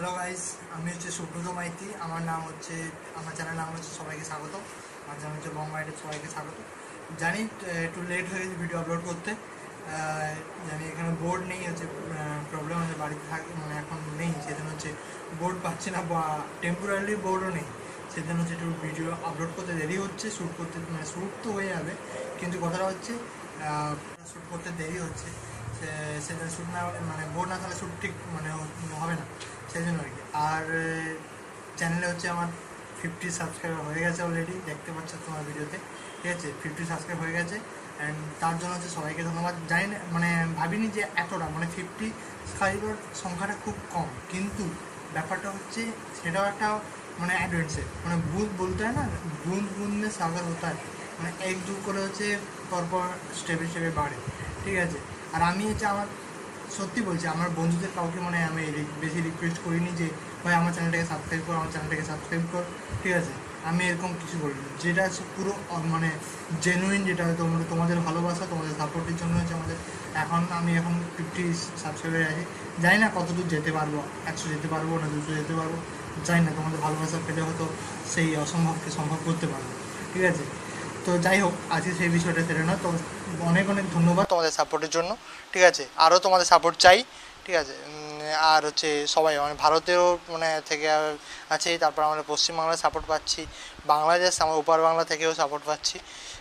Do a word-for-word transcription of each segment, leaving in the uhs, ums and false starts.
Hello guys, আমি হচ্ছে সুব্রত মাইতি। আমার নাম হচ্ছে আমার চ্যানেল নাম হচ্ছে সবাইকে স্বাগত। আমার চ্যানেল হচ্ছে বং মাইটের সবাইকে স্বাগত। জানি একটু লেট হয়ে গেছে ভিডিও আপলোড করতে, জানি এখানে বোর্ড নেই, হচ্ছে প্রবলেম হচ্ছে, বাড়িতে থাকে মানে এখন নেই, সেজন্য হচ্ছে বোর্ড পাচ্ছি না, বা টেম্পোরারি বোর্ডও নেই, সেজন্য হচ্ছে একটু ভিডিও আপলোড করতে দেরি হচ্ছে। শ্যুট করতে মানে শ্যুট তো হয়ে যাবে, কিন্তু কথাটা হচ্ছে শ্যুট করতে দেরি হচ্ছে, সেটা শ্যুট না মানে বোর্ড না থাকলে শ্যুট ঠিক মানে হবে না, সেই জন্য আর কি। আর চ্যানেলে হচ্ছে আমার ফিফটি সাবস্ক্রাইবার হয়ে গেছে অলরেডি, দেখতে পাচ্ছ তোমার ভিডিওতে, ঠিক আছে। ফিফটি সাবস্ক্রাইব হয়ে গেছে, অ্যান্ড তার জন্য হচ্ছে সবাইকে ধন্যবাদ। জানি না মানে ভাবিনি যে এতটা মানে ফিফটি সাবস্ক্রাইবার সংখ্যাটা খুব কম, কিন্তু ব্যাপারটা হচ্ছে সেটাও একটা মানে অ্যাডভেঞ্চার, মানে ভূত বলতে হয় না, বুঁদ বুঁদ মে সাগর হতে হয়, মানে এক যুগ করে হচ্ছে পরপর স্টেপে স্টেপে বাড়ে, ঠিক আছে। আর আমি হচ্ছে আমার সত্যি বলছি, আমার বন্ধুদের কাউকে মানে আমি বেশি রিকোয়েস্ট করিনি যে ভাই আমার চ্যানেলটাকে সাবস্ক্রাইব কর, আমার চ্যানেলটাকে সাবস্ক্রাইব কর, ঠিক আছে। আমি এরকম কিছু বলিনি, যেটা হচ্ছে পুরো মানে জেনুইন, যেটা হয়তো তোমাদের ভালোবাসা, তোমাদের সাপোর্টের জন্য হচ্ছে আমাদের এখন আমি এখন ফিফটি সাবস্ক্রাইবার আছি। জানি না কতদূর যেতে পারবো, একশো যেতে পারবো না দুশো যেতে পারবো, জানি না। তোমাদের ভালোবাসা পেলে হয়তো সেই অসম্ভবকে সম্ভব করতে পারবো, ঠিক আছে। তো যাই হোক, আজকে সেই বিষয়টা সেটা না। তো অনেক অনেক ধন্যবাদ তোমাদের সাপোর্টের জন্য, ঠিক আছে। আরও তোমাদের সাপোর্ট চাই, ঠিক আছে। আর হচ্ছে সবাই মানে ভারতেও মানে থেকে আছে, তারপর আমরা পশ্চিমবাংলায় সাপোর্ট পাচ্ছি, বাংলাদেশ আমার ওপার বাংলা থেকেও সাপোর্ট পাচ্ছি।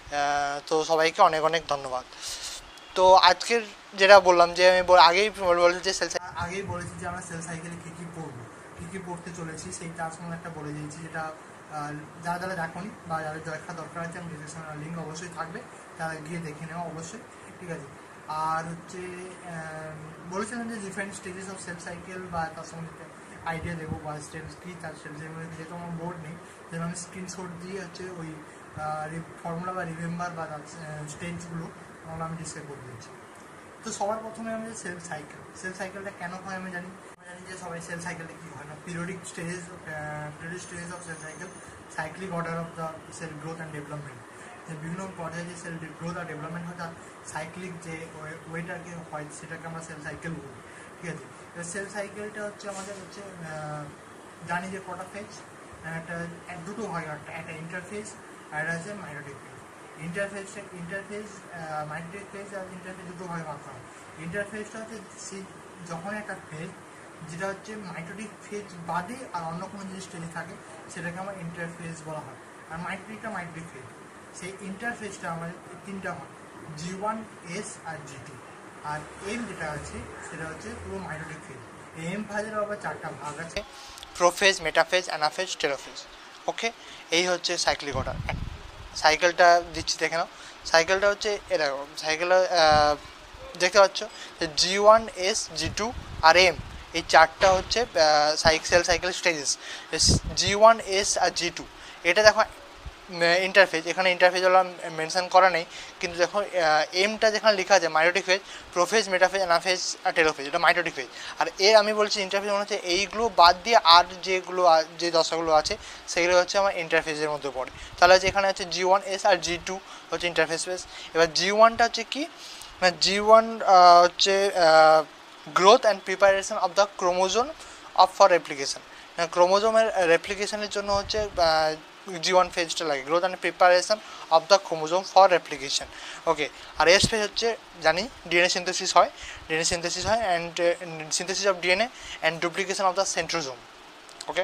তো সবাইকে অনেক অনেক ধন্যবাদ। তো আজকের যেটা বললাম যে আমি আগেই বলেছি যে সেল আগেই বলেছি যে আমরা সেল সাইকেলে কী কী পড়বো, কী কী পড়তে চলেছি, সেই তার সঙ্গে একটা বলে দিয়েছি, যেটা যারা যারা দেখোনি বা যাদের দেখা দরকার আছে, আমি ডিসক্রিপশনে লিঙ্ক অবশ্যই থাকবে, তারা গিয়ে দেখে নেওয়া অবশ্যই, ঠিক আছে। আর হচ্ছে বলেছিলাম যে different stages of cell cycle, বা তার সঙ্গে আইডিয়া দেবো বা স্টেপস কী, তার স্টেপসের মধ্যে যেহেতু আমার বোর্ড নেই, যেহেতু আমি স্ক্রিনশট দিয়ে হচ্ছে ওই ফর্মুলা বা রিমেম্বার বা স্টেজগুলো ওগুলো আমি ডিসক্রাইব করে দিয়েছি। তো সবার প্রথমে আমি সেল সাইকেল, সেল সাইকেলটা কেন হয় আমি জানি আমি জানি যে সবাই সেল সাইকেলে কী হয় না, periodic stages periodic stages of cell cycle, cyclic order of the cell growth and development, যে বিভিন্ন পর্যায়ে যে সেল গ্রোথ আর ডেভেলপমেন্ট হয়, তার সাইক্লিক যে ওয়েটাকে হয় সেটাকে আমরা সেল সাইকেল বলি, ঠিক আছে। এবার সেল সাইকেলটা হচ্ছে আমাদের হচ্ছে জানি যে কটা ফেজ, একটা দুটো হয়, একটা একটা ইন্টারফেস আর একটা হচ্ছে মাইটোটিক ফেজ। ইন্টারফেসটা ইন্টারফেস মাইটোটিক ফেজ আর ইন্টারফেজ দুটো ভাগে ভাগ করা হয়। ইন্টারফেসটা হচ্ছে সেই যখন একটা ফেজ যেটা হচ্ছে মাইটোটিক ফেজ বাদে আর অন্য কোনো জিনিস স্টেজে থাকে, সেটাকে আমার ইন্টারফেস বলা হয়। আর মাইটোটিকটা মাইটোটিক ফেজ, সেই ইন্টারফেসটা আমাদের তিনটা হয়, জি ওয়ান, এস আর জি টু। আর এম যেটা আছে সেটা হচ্ছে পুরো মাইটোটিক ফেজ। এম ফেজের আবার চারটা ভাগ আছে, prophase, metaphase, anaphase, telophase. Okay, এই হচ্ছে সাইক্লিক অর্ডার। সাইকেলটা দিচ্ছি দেখে নাও। সাইকেলটা হচ্ছে এরকম, সাইকেলটা দেখতে পাচ্ছ যে G one, S, G two আর এম, এই চারটা হচ্ছে cycle cycle stages. G one, S আর জি টু, এটা দেখো ইন্টারফেজ, এখানে ইন্টারফেজ হলো মেনশন করা নেই, কিন্তু দেখো এমটা যেখানে লেখা আছে mitotic phase, prophase, metaphase, anaphase আর টেলোফেজ, এটা মাইটোটিক ফেজ। আর এ আমি বলছি ইন্টারফেজ মনে হচ্ছে এইগুলো বাদ দিয়ে আর যেগুলো যে দশাগুলো আছে সেগুলো হচ্ছে আমার ইন্টারফেজের মধ্যে পড়ে। তাহলে হচ্ছে এখানে হচ্ছে জি ওয়ান, এস আর জি টু হচ্ছে ইন্টারফেস ফেজ। এবার জি ওয়ানটা হচ্ছে কি, মানে জি ওয়ান হচ্ছে growth and preparation of the chromosome of for replication, ক্রোমোজোমের রেপ্লিকেশনের জন্য হচ্ছে জি ওয়ান ফেজটা লাগে, growth and preparation of the chromosome for replication. Okay, আর এস ফেজ হচ্ছে জানি ডিএনএ সিনথেসিস হয়, ডিএনএ সিনথেসিস হয় and synthesis of DNA and duplication of the centrosome. Okay,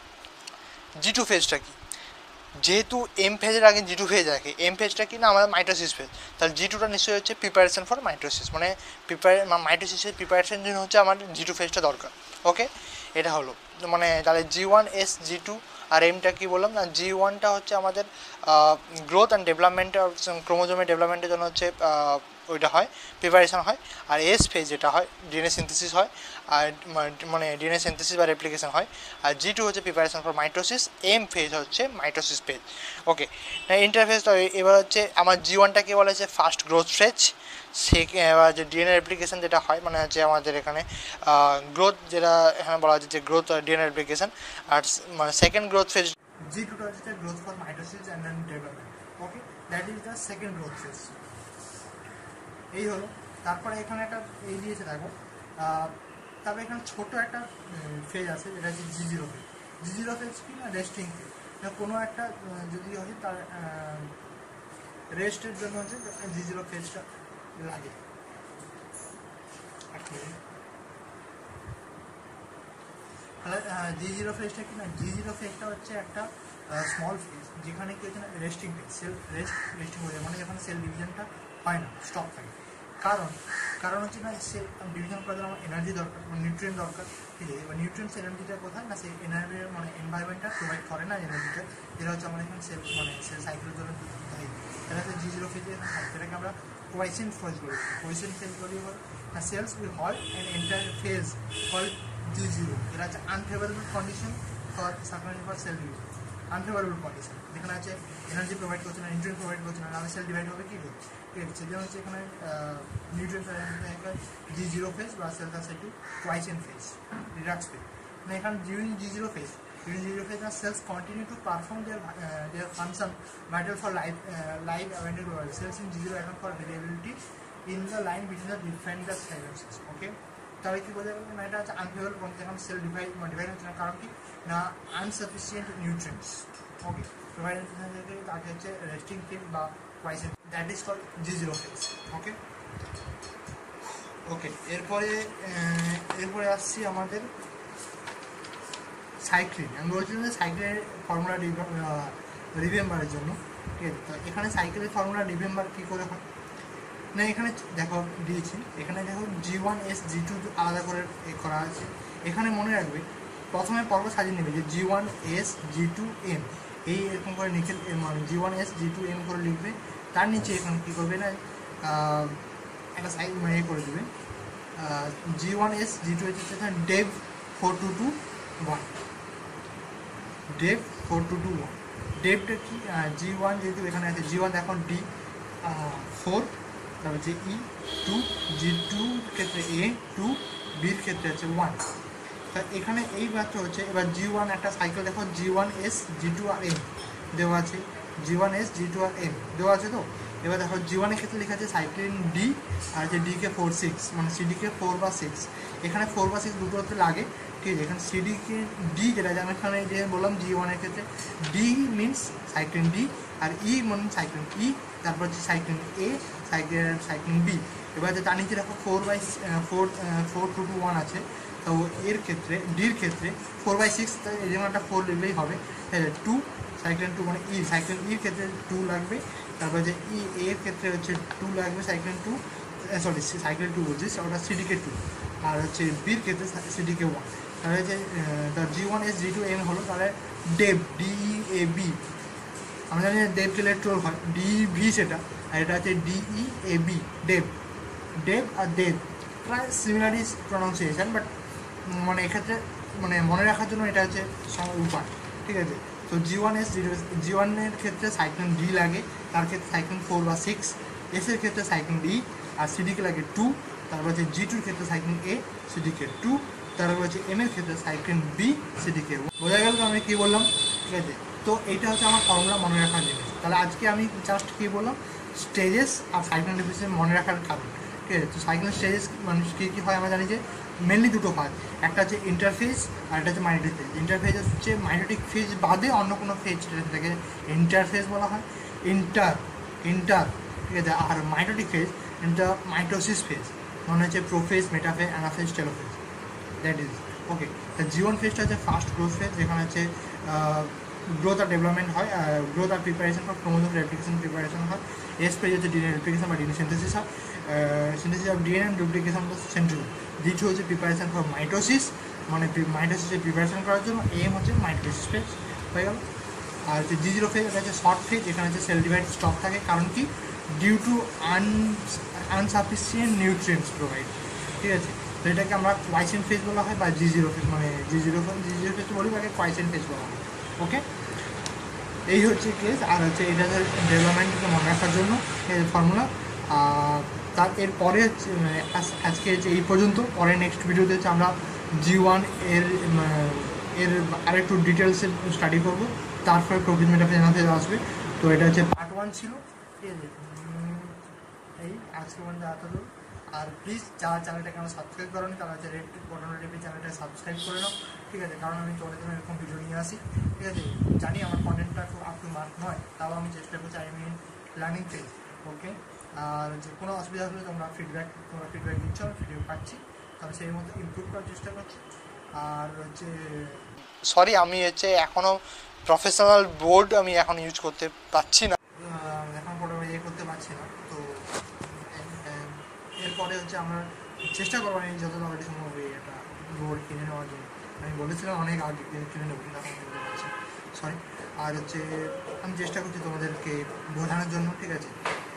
G two ফেজটা কি, যেহেতু এম ফেজের আগে জি টু ফেজ আগে, এম ফেজটা কি না আমাদের মাইটোসিস ফেজ, তাহলে জি টুটা নিশ্চয়ই হচ্ছে প্রিপারেশন ফর মাইটোসিস, মানে প্রিপারে মাইটোসিসের প্রিপারেশনের জন্য হচ্ছে আমার জি টু ফেজটা দরকার। ওকে, এটা হলো মানে তাহলে G one, S, G two আর এমটা কী বললাম না, জি ওয়ানটা হচ্ছে আমাদের গ্রোথ অ্যান্ড ডেভেলপমেন্ট, ক্রোমোজোমের ডেভেলপমেন্টের জন্য হচ্ছে ওইটা হয়, প্রিপারেশন হয়। আর এস ফেজ যেটা হয় ডিএনএ সিনথেসিস হয়, আর মানে ডিএনএ সিনথেসিস বা রেপ্লিকেশন হয়। আর জি টু হচ্ছে preparation for mitosis, M phase হচ্ছে মাইটোসিস ফেজ। ওকে, ইন্টারফেজ তো এবার হচ্ছে আমার জি ওয়ানটাকে বলা হচ্ছে ফার্স্ট গ্রোথ ফেজ, সে এবার যে ডিএনএ রেপ্লিকেশন যেটা হয় মানে হচ্ছে আমাদের এখানে গ্রোথ যেটা এখানে বলা হচ্ছে যে গ্রোথ ডিএনএ রেপ্লিকেশন। আর মানে সেকেন্ড গ্রোথ ফেজ জি টুটা হচ্ছে growth for mitosis and then development. Okay, that is the second growth phase. এই হলো, তারপরে এখানে একটা এই দিয়েছে দেখো তবে এখানে ছোট একটা ফেজ আছে যেটা হচ্ছে G zero phase. G zero phase কি না রেস্টিং ফেজ, কোনো একটা যদি হয় তার রেস্টের জন্য হচ্ছে জি জিরো ফেজটা লাগে। তাহলে জি জিরো ফেজটা কি না, জি জিরো ফেজটা হচ্ছে একটা স্মল ফেজ যেখানে কি হচ্ছে না resting phase, cell rest resting হয়ে যায়, মানে যখন সেল ডিভিশনটা হয় না, স্টপ থাকে। কারণ কারণ হচ্ছে না সেল ডিভিশন করার জন্য আমার এনার্জি দরকার, মানে নিউট্রিয়েন্ট দরকার। ঠিক আছে, এবার নিউট্রিয়েন্টস এনার্জিটা কোথায় না, সেই এনার্জি মানে এনভায়রনমেন্টটা প্রোভাইড করে না এনার্জিটা, যেটা হচ্ছে আমাদের এখানে সেল মানে সেল সাইকেলের জন্য দায়ী। এটা হচ্ছে জি জিরো ফেজে সেটাকে আমরা কোয়াইসেন্ট ফেজ বলি। কোয়াইসেন্ট ফেজ বলি না cells will halt and enter phase called G zero. এটা হচ্ছে unfavourable condition for supply for cell division. Unfavourable condition যেখানে আছে এনার্জি প্রোভাইড করছে না, নিউট্রিয়েন্ট প্রোভাইড করছে না, তাহলে সেল ডিভাইড হবে কী করে? ঠিক আছে, সেটা হচ্ছে এখানে নিউট্রিয়েন্ট জি জিরো ফেজ বা সেল আছে একটু কোয়াইসেন্ট ফেজ, রিডাক্স ফেজ। মানে এখানে during G zero phase during zero phase the cells continue to perform their uh, their function vital for life uh, life abandoned world. Cells in G zero account for variability in the line between the different silences. Okay, তাহলে কি বোঝা গেল না, এটা হচ্ছে unfavourable condition, এখন cell divide divide হচ্ছে না। কারণ কি না আনসাফিসিয়েন্ট নিউট্রিয়েন্টস। ওকে, প্রোভাইড থেকে তাকে হচ্ছে রেস্টিং ফেজ বা quiescent, that is called G zero phase. Okay okay এরপরে এরপরে আসছি আমাদের সাইক্লিন। আমি বলছিলাম যে সাইকেলের ফর্মুলা রিমেম্বারের জন্য। ঠিক আছে, তো এখানে সাইকেলের ফর্মুলা রিমেম্বার কী করে হয় না, এখানে দেখো দিয়েছি, এখানে দেখো G one S G two আলাদা করে করা আছে। এখানে মনে রাখবে প্রথমে পর্ব সাজিয়ে নেবে যে G one S G two M, এই এরকম করে লিখে মানে G one S G two M করে লিখবে। তার নিচে এখানে কী করবে না একটা সাইড মানে এ করে দেবে G one S G two হচ্ছে Dev four two two one, Dev four two two one. ডেভটা কি জি ওয়ান যেহেতু এখানে আছে জি ওয়ান এখন ডি ফোর, তারপর হচ্ছে ই টু, জি টু ক্ষেত্রে এ টু, বির ক্ষেত্রে আছে ওয়ান। তা এখানে এই মাত্র হচ্ছে এবার জি ওয়ান একটা সাইকেল দেখো G one S G two আর এম দেওয়া আছে, G one S G two আর এম দেওয়া আছে। তো এবার দেখো জি ওয়ানের ক্ষেত্রে লেখা আছে সাইক্লিন ডি আর হচ্ছে ডিকে ফোর সিক্স, মানে সিডিকে ফোর বা সিক্স। এখানে ফোর বা সিক্স দুটো হতে লাগে। ঠিক আছে, এখানে সিডিকে ডি যেটা আমি এখানে যে বললাম জি ওয়ানের ক্ষেত্রে ডি মিনস সাইক্লিন ডি আর ই মানে সাইক্লিন ই, তারপর হচ্ছে cyclin A, cyclin cyclin B. এবার যে তার নিচে দেখো four by four four two two one আছে, তো এর ক্ষেত্রে ডির ক্ষেত্রে ফোর বাই সিক্স এই যেমন একটা ফোর লিখলেই হবে। টু সাইক্লিন টু মানে ই, সাইক্লিন ইর ক্ষেত্রে টু লাগবে, তারপর যে ই এর ক্ষেত্রে হচ্ছে টু লাগবে cyclin two, sorry cyclin two বলছি ওটা সিডিকে টু, আর হচ্ছে বির ক্ষেত্রে সিডিকে ওয়ান। তাহলে যে G one S G two M হলো তাহলে ডেভ ডি এ বি, আমরা জানি ডেভ ইলেকট্রন হয় ডি ভি সেটা, আর এটা হচ্ছে DE A B Dev. Dev আর দেব প্রায় সিমিলারই প্রনাউন্সিয়েশন, বাট মানে এক্ষেত্রে মানে মনে রাখার জন্য এটা হচ্ছে উপায়। ঠিক আছে, তো জি ওয়ান এস জি জি ওয়ানের ক্ষেত্রে সাইক্লিন ডি লাগে, তার ক্ষেত্রে সাইক্লিন ফোর বা সিক্স, এসের ক্ষেত্রে সাইক্লিন ডি আর সিডিকে লাগে টু, তারপর হচ্ছে জি টুর ক্ষেত্রে সাইক্লিন এ সিডিকে টু, তারপর হচ্ছে এম এর ক্ষেত্রে সাইক্লিন বি সিডিকে। বোঝা গেল তো আমি কী বললাম? ঠিক আছে, তো এইটা হচ্ছে আমার ফর্মুলা মনে রাখার জিনিস। তাহলে আজকে আমি জাস্ট কী বললাম স্টেজেস আর সাইক্লিন ডিভিশন মনে রাখার কারণ। ঠিক আছে, তো সাইক্লিন স্টেজেস মানে কী কী হয় আমরা জানি যে মেনলি দুটো হয়, একটা হচ্ছে ইন্টারফেজ আর একটা হচ্ছে মাইটোটিক ফেজ। ইন্টারফেজ হচ্ছে মাইটোটিক ফেজ বাদে অন্য কোনো ফেজ থেকে ইন্টারফেজ বলা হয়, ইন্টার ইন্টার ঠিক আছে। আর মাইটোটিক ফেজ এটা মাইটোসিস ফেজ, মানে হচ্ছে prophase, metaphase, anaphase, telophase, that is okay. তা জীবন ফেজটা হচ্ছে ফার্স্ট গ্রোথ ফেজ, যেখানে হচ্ছে গ্রোথ আর ডেভেলপমেন্ট হয়, গ্রোথ আর প্রিপারেশন হয়, ক্রোমোজোম রেপ্লিকেশন প্রিপারেশন হয়। এস পেজ হচ্ছে ডিএনএ রেপ্লিকেশন বা ডিএনএ সিনথেসিস হয়, synthesis of DNA duplication central. G two হচ্ছে প্রিপারেশন ফর মাইটোসিস, মানে মাইটোসিসের প্রিপারেশন করার জন্য। এম হচ্ছে মাইটোসিস ফেজ হয়ে গেল। আর হচ্ছে জি জিরো ফেজ এটা হচ্ছে শর্ট ফেজ, এখানে হচ্ছে সেল ডিভাইড স্টপ থাকে। কারণ কি due to un insufficient nutrients provide. ঠিক আছে, তো এটাকে আমরা কোয়াইসেন্ট ফেজ বলা হয় বা জি জিরো ফেজ, মানে G zero phase G zero phase বলি বা কোয়াইসেন্ট ফেজ বলা হয়। ওকে, এই হচ্ছে কেস। আর হচ্ছে এটা ডেভেলপমেন্টকে মনে রাখার জন্য এই ফর্মুলা। তার এরপরে হচ্ছে আজকে হচ্ছে এই পর্যন্ত। পরে নেক্সট ভিডিওতে হচ্ছে আমরা জি ওয়ান এর এর আরেকটু ডিটেলসে স্টাডি করবো, তারপরে প্রোফেজ মেটাফেজ অ্যানাফেজ আসবে। তো এটা হচ্ছে পার্ট ওয়ান ছিল। ঠিক আছে, এই আজকে মানে এতদূর। আর প্লিজ যারা চ্যানেলটাকে আমরা সাবস্ক্রাইব করেনি তারা হচ্ছে রেড বটন টিপে চ্যানেলটা সাবস্ক্রাইব করে নাও, ঠিক আছে? কারণ আমি তোমাদের জন্য এরকম ভিডিও নিয়ে আসি, ঠিক আছে? জানি আমার কন্টেন্টটা খুব আপ টু মার্ক নয়, তাও আমি চেষ্টা করছি, I mean learning phase, okay? আর যে কোনো অসুবিধা হলে তোমরা ফিডব্যাক তোমরা ফিডব্যাক দিচ্ছ, আমি ভিডিও পাচ্ছি, তাহলে সেই মতো ইমপ্রুভ করার চেষ্টা করছি। আর হচ্ছে সরি আমি হচ্ছে এখনও প্রফেশনাল বোর্ড আমি এখন ইউজ করতে পারছি না, এখন কোনো ইয়ে করতে পারছি না। তো এরপরে হচ্ছে আমরা চেষ্টা করবো আমি যত তাড়াতাড়ি সম্ভব এটা বোর্ড কিনে নেওয়ার জন্য। আমি বলেছিলাম অনেক আগে কিনে নেবো, কিন্তু এখন কিনতে পারছি, সরি। আর হচ্ছে আমি চেষ্টা করছি তোমাদেরকে বোঝানোর জন্য, ঠিক আছে?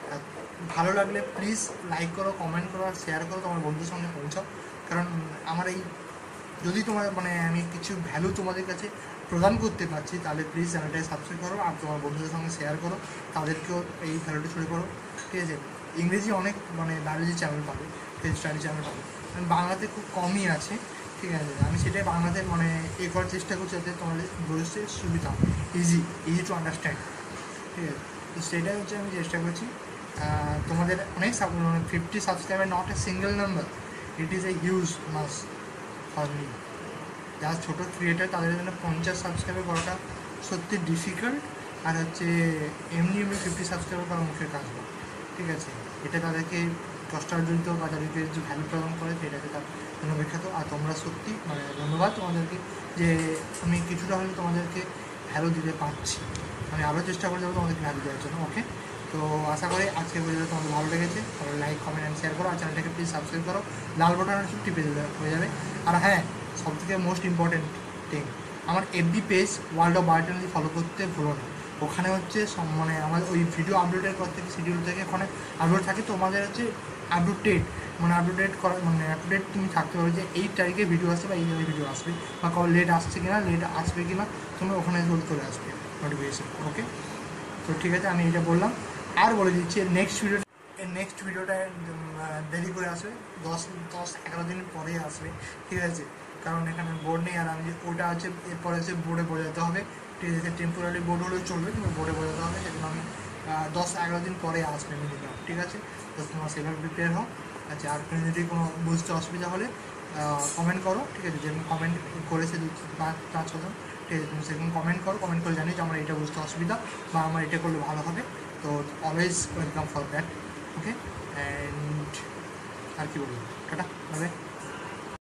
ভালো লাগলে প্লিজ লাইক করো, কমেন্ট করো আর শেয়ার করো, তোমার বন্ধুর সঙ্গে পৌঁছাও। কারণ আমার এই যদি তোমার মানে আমি কিছু ভ্যালু তোমাদের কাছে প্রদান করতে পারছি, তাহলে প্লিজ চ্যানেলটাকে সাবস্ক্রাইব করো আর তোমার বন্ধুদের সঙ্গে শেয়ার করো, তাদেরকেও এই ভ্যালুটা ছড়িয়ে করো, ঠিক আছে? ইংরেজি অনেক মানে বায়োলজি চ্যানেল পাবে, ফেস স্টাডি চ্যানেল পাবে, বাংলাতে খুব কমই আছে, ঠিক আছে? আমি সেটাই বাংলাতে মানে এ করার চেষ্টা করছি যাতে তোমাদের বুঝতে সুবিধা, ইজি ইজি টু আন্ডারস্ট্যান্ড, ঠিক আছে? তো সেটাই হচ্ছে আমি চেষ্টা করছি। তোমাদের অনেক মানে fifty subscriber not a single number, it is a huge mass for me. যারা ছোটো ক্রিয়েটার তাদের জন্য পঞ্চাশ সাবস্ক্রাইবার করাটা সত্যি ডিফিকাল্ট, আর হচ্ছে এমনি এমনি ফিফটি সাবস্ক্রাইবার করা মুখের কাজ না, ঠিক আছে? এটা তাদেরকে দশটার জড়িত বা তাদেরকে যে ভ্যালু প্রদান করে সেটাকে তার জন্য বিখ্যাত। আর তোমরা সত্যি মানে ধন্যবাদ তোমাদেরকে যে আমি কিছুটা হলে তোমাদেরকে ভ্যালু দিতে পারছি, আমি আরও চেষ্টা করে যাবো তোমাদেরকে ভ্যালু দেওয়ার জন্য, ওকে? তো আশা করি আজকে ভিডিওটা তোমাদের ভালো লেগেছে, তাহলে লাইক কমেন্ট অ্যান্ড শেয়ার করো, আর চ্যানেলটাকে প্লিজ সাবস্ক্রাইব করো, লাল বাটন টিপে দিলে হয়ে যাবে। আর হ্যাঁ, সব থেকে মোস্ট ইম্পর্টেন্ট থিং, আমার FB page world of biotechnology follow করতে ভুলো না। ওখানে হচ্ছে মানে আমার ওই ভিডিও আপলোডের পর থেকে শিডিউল থেকে ওখানে আপলোড থাকে, তোমাদের হচ্ছে আপডেট মানে আপডেট করা মানে আপডেট তুমি থাকতে পারো যে এই তারিখে ভিডিও আসবে বা এই জায়গায় ভিডিও আসবে, বা কবে লেট আসছে কিনা লেট আসবে কিনা তুমি ওখানে চলে আসবে নোটিফিকেশান, ওকে? তো ঠিক আছে, আমি এটা বললাম। আর বলে দিচ্ছি নেক্সট ভিডিও নেক্সট ভিডিওটা দেরি করে আসবে, দশ দশ এগারো দিন পরে আসবে, ঠিক আছে? কারণ এখানে বোর্ড নেই, আর আমি ওটা হচ্ছে এরপরে হচ্ছে বোর্ডে বোঝাতে হবে, ঠিক আছে? টেম্পোরারি বোর্ড হলেও চলবে, কিন্তু বোর্ডে বোঝাতে হবে, সেজন্য আমি দশ এগারো দিন পরে আসবে মিনিমাম, ঠিক আছে? তো তোমার সেভাবে প্রিপেয়ার হও। আচ্ছা, আর তুমি যদি কোনো বুঝতে অসুবিধা হলে কমেন্ট করো, ঠিক আছে? যেরকম কমেন্ট করেছে দু পাঁচ পাঁচ ছজন, ঠিক আছে? তুমি সেরকম কমেন্ট করো, কমেন্ট করে জানি যে আমার এটা বুঝতে অসুবিধা বা আমার এটা করলে ভালো হবে। তো always welcome for that, okay? And আর কি বলবো, টাটা, বাই।